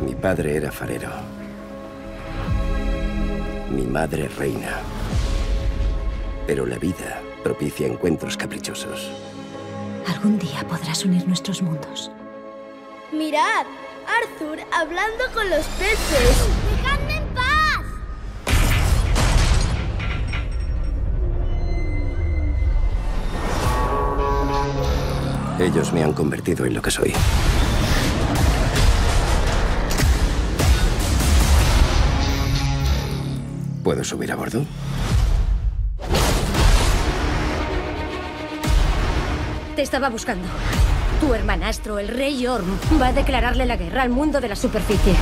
Mi padre era farero. Mi madre reina. Pero la vida propicia encuentros caprichosos. Algún día podrás unir nuestros mundos. ¡Mirad! Arthur hablando con los peces. ¡Dejadme en paz! Ellos me han convertido en lo que soy. ¿Puedo subir a bordo? Te estaba buscando. Tu hermanastro, el rey Orm, va a declararle la guerra al mundo de la superficie.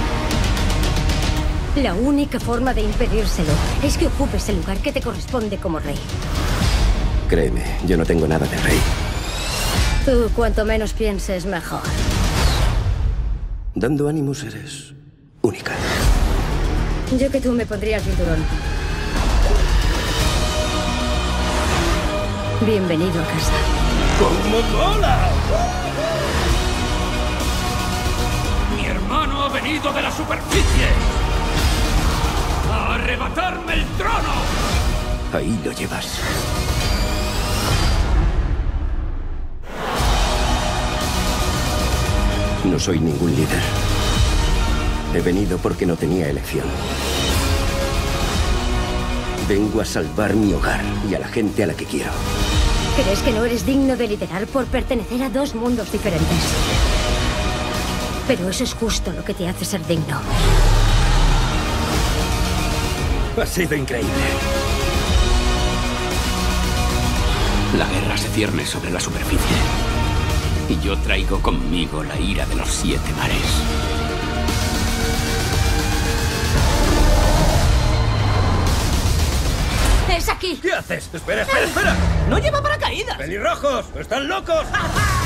La única forma de impedírselo es que ocupes el lugar que te corresponde como rey. Créeme, yo no tengo nada de rey. Tú, cuanto menos pienses, mejor. Dando ánimos eres única. Yo que tú me pondría el cinturón. Bienvenido a casa. ¡Cómo mola! Mi hermano ha venido de la superficie a arrebatarme el trono. Ahí lo llevas. No soy ningún líder. He venido porque no tenía elección. Vengo a salvar mi hogar y a la gente a la que quiero. ¿Crees que no eres digno de liderar por pertenecer a dos mundos diferentes? Pero eso es justo lo que te hace ser digno. Ha sido increíble. La guerra se cierne sobre la superficie. Y yo traigo conmigo la ira de los 7 mares. ¡Es aquí! ¿Qué haces? ¡Espera, espera, espera! ¡No lleva paracaídas! ¡Pelirrojos! ¡Están locos! ¡Ja, ja!